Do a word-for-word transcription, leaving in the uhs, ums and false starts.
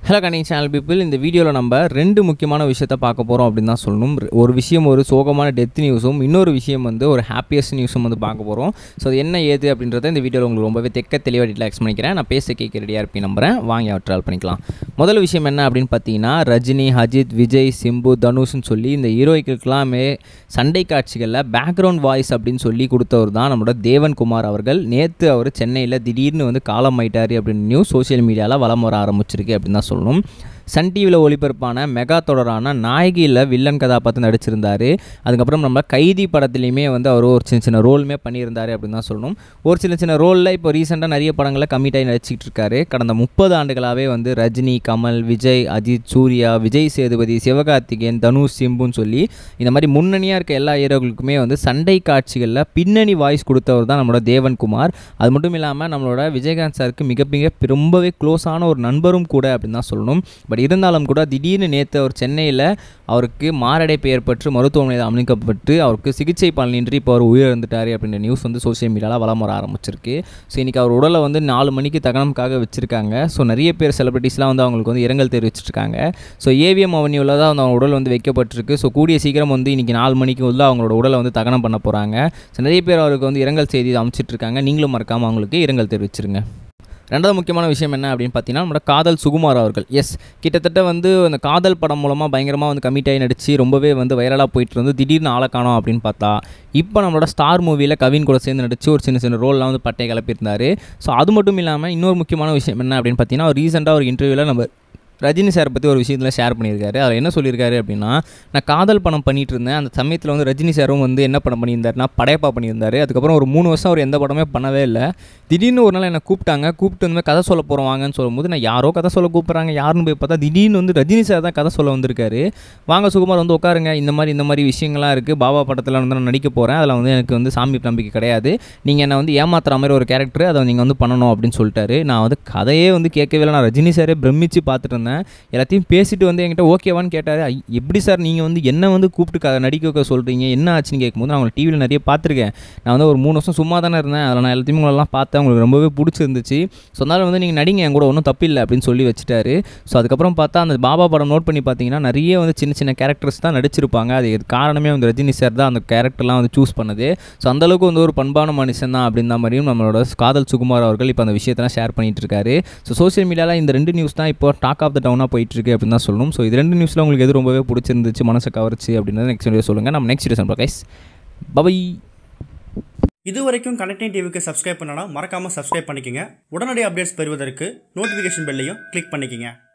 Hello கனிங் channel people, இந்த வீடியோவில் நம்ம ரெண்டு முக்கியமான விஷயத்த பார்க்க போகிறோம் அப்படின்னு தான் சொல்லணும். ஒரு விஷயம் ஒரு சோகமான டெத் நியூஸும், இன்னொரு விஷயம் வந்து ஒரு ஹாப்பியஸ்ட் நியூஸும் வந்து பார்க்க போகிறோம். ஸோ அது என்ன ஏது அப்படின்றத இந்த வீடியோவில் உங்களுக்கு ரொம்பவே தெக்க தெளிவாக டீட்டெயில் எக்ஸ்பிளைன் பண்ணிக்கிறேன். நான் பேச கேட்க ரெடியாக இருப்பேன் நம்புறேன். வாங்கி ட்ராவல் பண்ணிக்கலாம். முதல் விஷயம் என்ன அப்படின்னு பார்த்தீங்கன்னா, ரஜினி, அஜித், விஜய், சிம்பு, தனுஷ்னு சொல்லி இந்த ஹீரோய்களுக்கெல்லாமே சண்டை காட்சிகளில் பேக்ரவுண்ட் வாய்ஸ் அப்படின்னு சொல்லி கொடுத்தவர் தான் நம்மளோட தேவன் குமார் அவர்கள். நேற்று அவர் சென்னையில் திடீர்னு வந்து காலம் ஆயிட்டார் அப்படின்னு நியூஸ் சோஷியல் மீடியாவில் வலம் வர ஆரம்பிச்சிருக்கு அப்படின்னு தான் சொல்லணும். சன் டிவியில் ஒளிபரப்பான மெகா தொடரான நாயகியில் வில்லன் கதாபாத்திரம் நடிச்சிருந்தார். அதுக்கப்புறம் நம்ம கைதி படத்துலையுமே வந்து அவர் ஒரு சின்ன சின்ன ரோலுமே பண்ணியிருந்தார் அப்படின்னு தான் சொல்லணும். ஒரு சின்ன சின்ன ரோலில் இப்போ ரீசெண்டாக நிறைய படங்களில் கமிட் ஆகி நடிச்சிக்கிட்டு இருக்காரு. கடந்த முப்பது ஆண்டுகளாகவே வந்து ரஜினி, கமல், விஜய், அஜித், சூர்யா, விஜய் சேதுபதி, சிவகார்த்திகேயன், தனுஷ், சிம்புன்னு சொல்லி இந்த மாதிரி முன்னணியாக இருக்க எல்லா ஹீரோக்களுக்குமே வந்து சண்டை காட்சிகளில் பின்னணி வாய்ஸ் கொடுத்தவர் தான் நம்மளோட தேவன் குமார். அது மட்டும் இல்லாமல் நம்மளோட விஜயகாந்த் சாருக்கு மிக மிக ரொம்பவே க்ளோஸான ஒரு நண்பரும் கூட அப்படின்னு தான் சொல்லணும். பட் இருந்தாலும் கூட திடீர்னு நேற்று அவர் சென்னையில் அவருக்கு மாரடைப்பு ஏற்பட்டு மருத்துவமனையில் அனுமதிக்கப்பட்டு அவருக்கு சிகிச்சை பலனின்றி இப்போ அவர் உயிரிழந்துட்டார் அப்படின்ற நியூஸ் வந்து சோஷியல் மீடியாவில் வலம் வர ஆரம்பிச்சிருக்கு. ஸோ இன்றைக்கி அவர் உடலை வந்து நாலு மணிக்கு தகனம்காக வச்சுருக்காங்க. ஸோ நிறைய பேர் செலிபிரிட்டிஸ்லாம் வந்து அவங்களுக்கு வந்து இரங்கல் தெரிவிச்சிருக்காங்க. ஸோ ஏவிஎம் அவென்யூவில் தான் வந்து அவங்க உடல் வந்து வைக்கப்பட்டிருக்கு. ஸோ கூடிய சீக்கிரம் வந்து இன்றைக்கி நாலு மணிக்கு உள்ள அவங்களோட உடலை வந்து தகனம் பண்ண போகிறாங்க. ஸோ நிறைய பேர் அவருக்கு வந்து இரங்கல் செய்தி அமைச்சிட்ருக்காங்க. நீங்களும் மறக்காமல் அவங்களுக்கு இரங்கல் தெரிவிச்சிருங்க. ரெண்டாவது முக்கியமான விஷயம் என்ன அப்படின்னு பார்த்தீங்கன்னா, நம்மளோட காதல் சுகுமார் அவர்கள். எஸ், கிட்டத்தட்ட வந்து அந்த காதல் படம் மூலமாக பயங்கரமாக வந்து கமிட் ஆகி நடித்து ரொம்பவே வந்து வைரலாக போயிட்டு இருந்து திடீர்னு ஆளை காணோம் அப்படின்னு பார்த்தா, இப்போ நம்மளோட ஸ்டார் மூவியில் கவின் கூட சேர்ந்து நடித்து ஒரு சின்ன சின்ன ரோல்லாம் வந்து பட்டை கிளப்பியிருந்தார். ஸோ அது மட்டும் இல்லாமல் இன்னொரு முக்கியமான விஷயம் என்ன அப்படின்னு பார்த்தீங்கன்னா, ஒரு ரீசெண்டாக ஒரு இன்டர்வியூவில் நம்ம ரஜினி சாரை பற்றி ஒரு விஷயத்தில் ஷேர் பண்ணியிருக்காரு. அவர் என்ன சொல்லியிருக்காரு அப்படின்னா, நான் காதல் படம் பண்ணிகிட்டு இருந்தேன். அந்த சமயத்தில் வந்து ரஜினி சாரும் வந்து என்ன படம் பண்ணியிருந்தாருன்னா படையப்பா பண்ணியிருந்தார். அதுக்கப்புறம் ஒரு மூணு வருஷம் அவர் எந்த படமே பண்ணவே இல்லை. திடீர்னு ஒரு நாள் என்னை கூப்பிட்டாங்க. கூப்பிட்டு வந்து கதை சொல்ல போகிறோம் வாங்கன்னு சொல்லும்போது, நான் யாரோ கதை சொல்ல கூப்பிட்றாங்க யாருன்னு போய் பார்த்தா திடீர்னு வந்து ரஜினி சார் தான் கதை சொல்ல வந்திருக்காரு. வாங்க சுகுமார் வந்து உட்காருங்க, இந்த மாதிரி இந்த மாதிரி விஷயங்கள்லாம் இருக்குது. பாபா படத்தில் வந்து நான் நடிக்க போகிறேன். அதில் வந்து எனக்கு வந்து சாமி நம்பிக்கை கிடையாது. நீங்கள் என்னை வந்து ஏமாத்துற மாதிரி ஒரு கேரக்டர், அதை நீங்கள் வந்து பண்ணணும் அப்படின்னு சொல்லிட்டாரு. நான் வந்து கதையே வந்து கேட்கவே இல்லை. நான் ரஜினி சாரே பிரமிச்சு பார்த்துட்டு இருந்தேன். எல்லாத்தையும் பேசிட்டு வந்து என்கிட்ட ஓகேவான்னு கேட்டார். எப்படி சார் நீங்கள் வந்து என்ன வந்து கூப்பிட்டு க நடிக்க வைக்க சொல்கிறீங்க, என்ன ஆச்சுன்னு கேட்கும்போது, நான் உங்களை டிவியில் நிறைய பார்த்துருக்கேன். நான் வந்து ஒரு மூணு வருஷம் சும்மா தானே இருந்தேன். அதில் நான் எல்லாத்தையும் உங்களெல்லாம் பார்த்தேன். உங்களுக்கு ரொம்பவே பிடிச்சிருந்துச்சு. ஸோ அதனால் வந்து நீங்கள் நடிங்க, என் கூட ஒன்றும் தப்பில்லை அப்படின்னு சொல்லி வச்சுட்டாரு. ஸோ அதுக்கப்புறம் பார்த்தா அந்த பாபா படம் நோட் பண்ணி பார்த்தீங்கன்னா நிறைய வந்து சின்ன சின்ன கேரக்டர்ஸ் தான் நடிச்சிருப்பாங்க. அது காரணமே வந்து ரஜினி சார் தான் அந்த கேரக்டர்லாம் வந்து சூஸ் பண்ணது. ஸோ அந்தளவுக்கு வந்து ஒரு பண்பான மனுஷன் தான் அப்படின்ற மாதிரியும் நம்மளோட காதல் சுகுமார் அவர்கள் இப்போ அந்த விஷயத்தெல்லாம் ஷேர் பண்ணிட்டு இருக்காரு. ஸோ சோஷியல் மீடியாவில் இந்த ரெண்டு நியூஸ் தான் இப்போ டாக் ஆஃப் த டவுனாக போயிட்டுருக்கு அப்படின்னு தான் சொல்லணும். ஸோ இது ரெண்டு நியூஸில் உங்களுக்கு எது ரொம்பவே பிடிச்சிருந்துச்சு, மனசை கவர்ச்சி அப்படின்றத நெக்ஸ்ட் வீடியோ சொல்லுங்கள். நம்ம நெக்ஸ்ட் வீடியோ சொல்லுங்கள் கைஸ். பை. இது வரைக்கும் கனெக்டிங் டிவிக்கு சப்ஸ்கிரைப் பண்ணனா மறக்காமல் சப்ஸ்கிரைப் பண்ணிக்கங்க. உடனடி அப்டேட்ஸ் பெறுவதற்கு நோட்டிஃபிகேஷன் பெல்லையும் கிளிக் பண்ணிக்கங்க.